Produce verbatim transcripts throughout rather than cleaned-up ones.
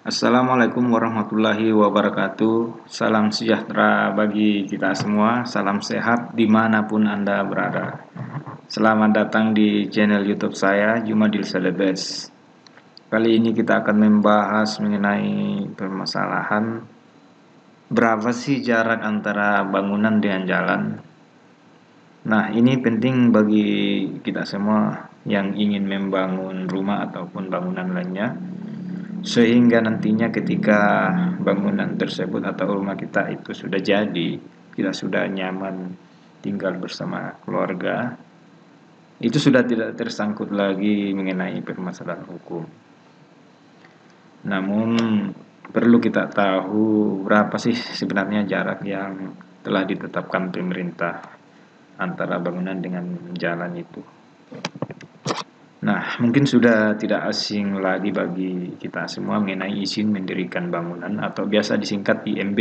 Assalamualaikum warahmatullahi wabarakatuh. Salam sejahtera bagi kita semua. Salam sehat dimanapun Anda berada. Selamat datang di channel YouTube saya, Jumadil Salebes. Kali ini kita akan membahas mengenai permasalahan berapa sih jarak antara bangunan dengan jalan. Nah, ini penting bagi kita semua yang ingin membangun rumah ataupun bangunan lainnya, sehingga nantinya ketika bangunan tersebut atau rumah kita itu sudah jadi, kita sudah nyaman tinggal bersama keluarga, itu sudah tidak tersangkut lagi mengenai permasalahan hukum. Namun perlu kita tahu berapa sih sebenarnya jarak yang telah ditetapkan pemerintah antara bangunan dengan jalan itu. Nah, mungkin sudah tidak asing lagi bagi kita semua mengenai izin mendirikan bangunan atau biasa disingkat I M B.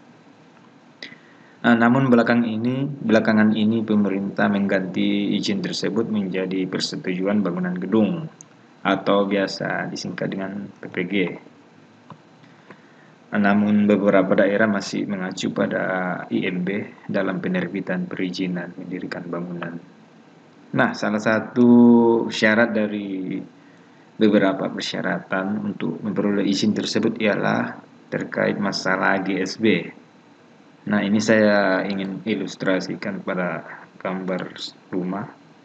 Nah, namun belakang ini, belakangan ini pemerintah mengganti izin tersebut menjadi persetujuan bangunan gedung atau biasa disingkat dengan P P G. Nah, namun beberapa daerah masih mengacu pada I M B dalam penerbitan perizinan mendirikan bangunan. Nah, salah satu syarat dari beberapa persyaratan untuk memperoleh izin tersebut ialah terkait masalah G S B. Nah, ini saya ingin ilustrasikan pada gambar rumah.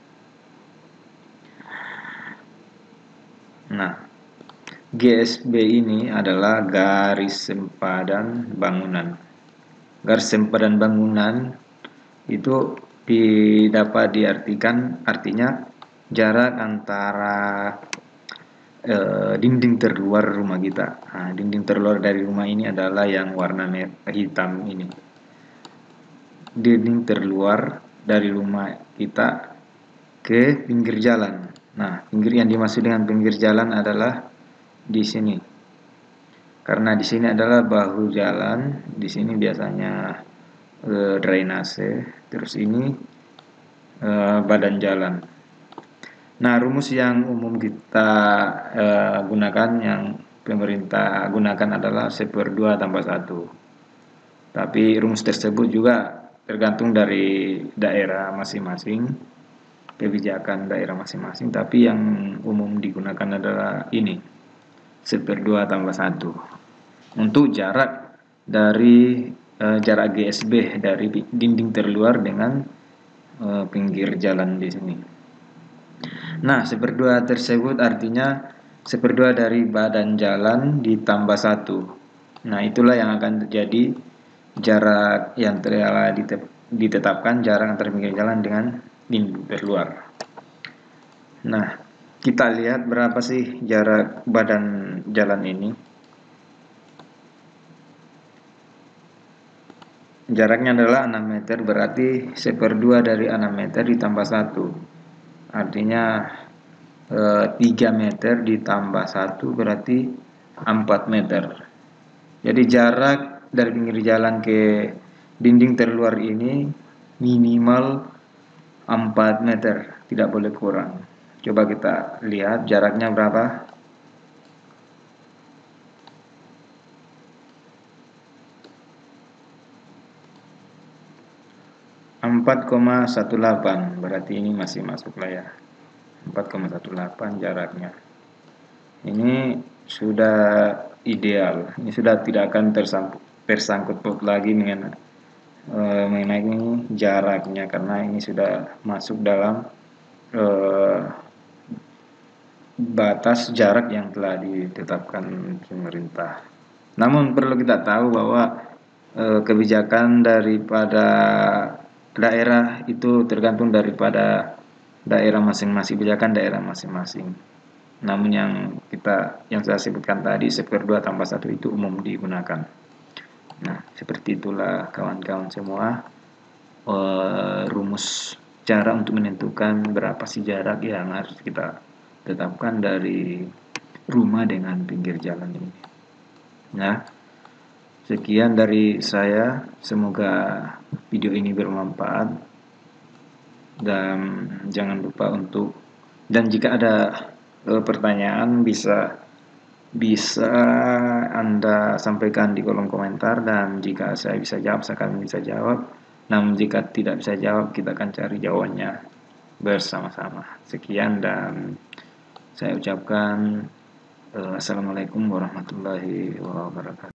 Nah, G S B ini adalah garis sempadan bangunan. Garis sempadan bangunan itu dapat diartikan artinya jarak antara eh, dinding terluar rumah kita. Nah, dinding terluar dari rumah ini adalah yang warna hitam ini. Dinding terluar dari rumah kita ke pinggir jalan. Nah, pinggir yang dimaksud dengan pinggir jalan adalah di sini. Karena di sini adalah bahu jalan, di sini biasanya eh, drainase, terus ini eh, badan jalan. Nah, rumus yang umum kita eh, gunakan, yang pemerintah gunakan adalah seperdua tambah satu. Tapi rumus tersebut juga tergantung dari daerah masing-masing, kebijakan daerah masing-masing. Tapi yang umum digunakan adalah ini, seperdua tambah satu. Untuk jarak dari eh, jarak G S B dari dinding terluar dengan eh, pinggir jalan di sini. Nah, seperdua tersebut artinya seperdua dari badan jalan ditambah satu. Nah, itulah yang akan terjadi jarak yang telah ditetapkan, jarak antara pinggir jalan dengan dinding terluar. Nah, kita lihat berapa sih jarak badan jalan ini. Jaraknya adalah enam meter, berarti seperdua dari enam meter ditambah satu. Artinya eh, tiga meter ditambah satu berarti empat meter. Jadi jarak dari pinggir jalan ke dinding terluar ini minimal empat meter, tidak boleh kurang. Coba kita lihat jaraknya berapa. empat koma delapan belas, berarti ini masih masuk lah ya. empat koma delapan belas jaraknya. Ini sudah ideal. Ini sudah tidak akan tersangkut tersangkut paut lagi mengenai uh, mengenai jaraknya, karena ini sudah masuk dalam uh, batas jarak yang telah ditetapkan pemerintah. Namun perlu kita tahu bahwa uh, kebijakan daripada daerah itu tergantung daripada daerah masing-masing, kebijakan daerah masing-masing. Namun yang kita yang saya sebutkan tadi, seperdua tambah satu itu umum digunakan. Nah, seperti itulah kawan-kawan semua uh, rumus cara untuk menentukan berapa sih jarak yang harus kita tetapkan dari rumah dengan pinggir jalan ini. Nah, sekian dari saya, semoga video ini bermanfaat, dan jangan lupa untuk, dan jika ada e, pertanyaan bisa bisa Anda sampaikan di kolom komentar, dan jika saya bisa jawab, saya akan bisa jawab. Namun jika tidak bisa jawab, kita akan cari jawabannya bersama-sama. Sekian, dan saya ucapkan uh, Assalamualaikum warahmatullahi wabarakatuh.